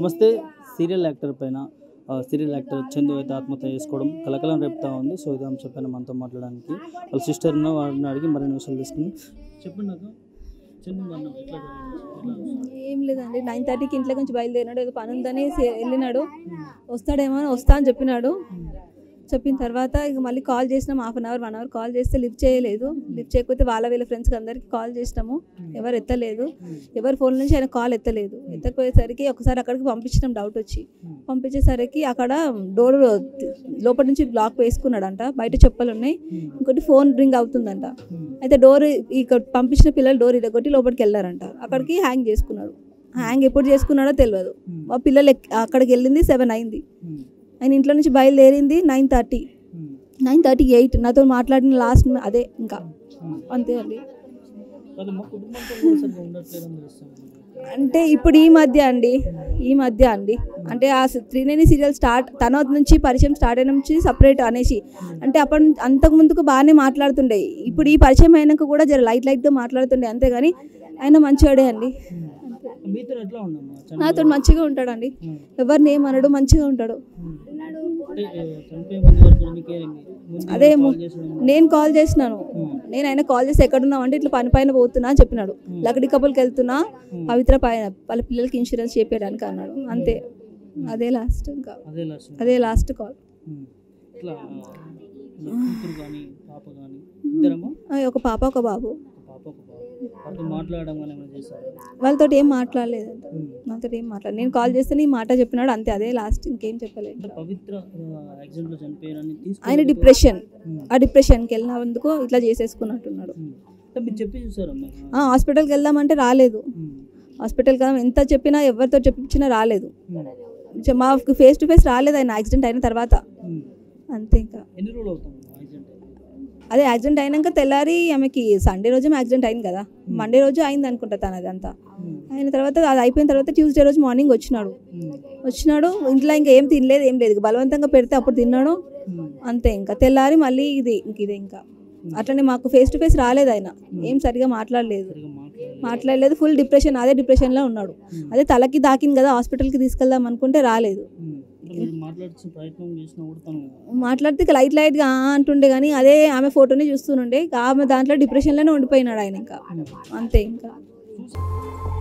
నమస్తే. Serial actor పైన serial actor Chandu అయితే ఆత్మహత్య చేసుకోవడం కలకలం రేపుతా ఉంది. సో ఇది అంశం పైన మనతో మాట్లాడడానికి వాళ్ళ సిస్టర్ ఉన్న వారిని అడిగి మరిన్ని విషయాలు తీసుకుని చెప్పండి. నాకు చందు ఏం లేదండి, 9:30కి ఇంట్లో నుంచి బయలుదేరినాడు. ఏదో పని ఉందని వెళ్ళినాడు. వస్తాడేమో అని వస్తా అని చెప్పినాడు. చెప్పిన తర్వాత ఇక మళ్ళీ కాల్ చేసినాం. 1/2 అవర్ 1 అవర్ కాల్ చేస్తే లిఫ్ట్ చేయలేదు. లిఫ్ట్ చేయకపోతే వీళ్ళ ఫ్రెండ్స్కి అందరికీ కాల్ చేసినాము. ఎవరు ఎత్తలేదు. ఎవరి ఫోన్ నుంచి ఆయన కాల్ ఎత్తలేదు. ఎత్తకపోయేసరికి ఒకసారి అక్కడికి పంపించినాం. డౌట్ వచ్చి పంపించేసరికి అక్కడ డోర్ లోపల నుంచి బ్లాక్ వేసుకున్నాడంట. బయట చెప్పలు ఉన్నాయి. ఇంకోటి ఫోన్ రింగ్ అవుతుందంట. అయితే డోర్ ఇక్కడ పంపించిన పిల్లలు డోర్ ఇరగొట్టి లోపలికి వెళ్ళారంట. అక్కడికి హ్యాంగ్ చేసుకున్నాడు. హ్యాంగ్ ఎప్పుడు చేసుకున్నాడో తెలియదు. ఆ పిల్లలు అక్కడికి వెళ్ళింది 7 అయింది. ఆయన ఇంట్లో నుంచి బయలుదేరింది 9:30 9:38. నాతో మాట్లాడిన లాస్ట్ అదే. ఇంకా అంతే అండి. అంటే ఇప్పుడు ఈ మధ్య అండి అంటే ఆ త్రినేని సీరియల్ స్టార్ట్ తన నుంచి పరిచయం స్టార్ట్ అయిన నుంచి సపరేట్ అనేసి అంటే అంతకు ముందుకు బాగానే మాట్లాడుతుండే. ఇప్పుడు ఈ పరిచయం అయినాక కూడా జర లైట్గా మాట్లాడుతుండే. అంతేగాని ఆయన మంచివాడే అండి. నాతో మంచిగా ఉంటాడండి. ఎవరిని ఏమనడు, మంచిగా ఉంటాడు. అదే నేను కాల్ చేసినాను. నేను ఆయన కాల్ చేసి ఎక్కడున్నావు అంటే ఇట్లా పని పైన పోతున్నా అని చెప్పినాడు. లకడి కపుల్కి వెళ్తున్నా పవిత్ర పైన వాళ్ళ పిల్లలకి ఇన్సూరెన్స్ చేపించడానికి అన్నాడు. అంతే. అదే లాస్ట్. ఇంకా అదే లాస్ట్ కాల్. ఒక పాప ఒక బాబు. వాళ్ళతో ఏం మాట్లాడలేదు. నాతో ఏం మాట్లాడలేదు. నేను కాల్ చేస్తే నీ మాట చెప్పినాడు. అంతే. అదే లాస్ట్. ఇంకేం చెప్పలేదు. ఆయన డిప్రెషన్. ఆ డిప్రెషన్కి వెళ్ళినందుకు ఇట్లా చేసేసుకున్నట్టున్నాడు. హాస్పిటల్కి వెళ్దామంటే రాలేదు. హాస్పిటల్కి వెళ్దాం ఎంత చెప్పినా ఎవరితో చెప్పించినా రాలేదు. మా ఫేస్ టు ఫేస్ రాలేదు ఆయన యాక్సిడెంట్ అయిన తర్వాత. అంతే. ఇంకా అదే యాక్సిడెంట్ అయినాక తెల్లారి ఆమెకి సండే రోజు యాక్సిడెంట్ అయింది కదా. మండే రోజు అయింది అనుకుంటా తనది అంతా. అయిన తర్వాత అది అయిపోయిన తర్వాత ట్యూస్డే రోజు మార్నింగ్ వచ్చినాడు. ఇంట్లో ఇంకా ఏం తినలేదు, ఏం లేదు. బలవంతంగా పెడితే అప్పుడు తిన్నాడు. అంతే. ఇంకా తెల్లారి మళ్ళీ ఇదే ఇంకా అట్లనే మాకు ఫేస్ టు ఫేస్ రాలేదు. ఆయన ఏం సరిగా మాట్లాడలేదు. Full depression. అదే డిప్రెషన్లో ఉన్నాడు. అదే తలకి దాకింది కదా, హాస్పిటల్కి తీసుకెళ్దాం అనుకుంటే రాలేదు. మాట్లాడితే లైట్గా అంటుండే కానీ అదే ఆమె ఫోటోని చూస్తుండే. ఆమె దాంట్లో డిప్రెషన్లోనే ఉండిపోయినాడు ఆయన. ఇంకా అంతే. ఇంకా